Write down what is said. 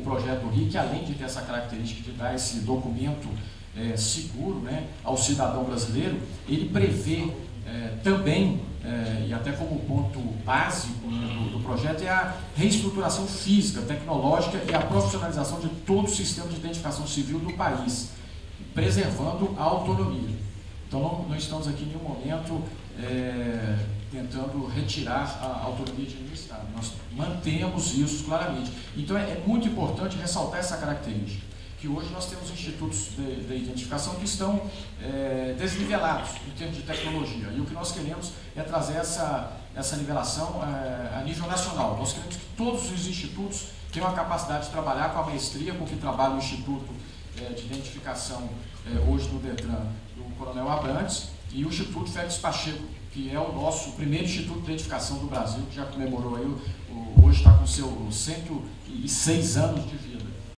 projeto do RIC, além de ter essa característica de dar esse documento seguro, né, ao cidadão brasileiro, ele prevê também, e até como ponto básico, né, do projeto, é a reestruturação física, tecnológica e a profissionalização de todo o sistema de identificação civil do país, preservando a autonomia. Então não estamos aqui em nenhum momento tentando retirar a autonomia de nenhum Estado. Nós mantemos isso claramente. Então é muito importante ressaltar essa característica, que hoje nós temos institutos de identificação que estão desnivelados em termos de tecnologia. E o que nós queremos é trazer essa nivelação a nível nacional. Nós queremos que todos os institutos tenham a capacidade de trabalhar com a maestria com que trabalha o Instituto de Identificação hoje no DETRAN do Coronel Abrantes e o Instituto Félix Pacheco, que é o nosso primeiro Instituto de Identificação do Brasil, que já comemorou aí, hoje está com seus 106 anos de vida.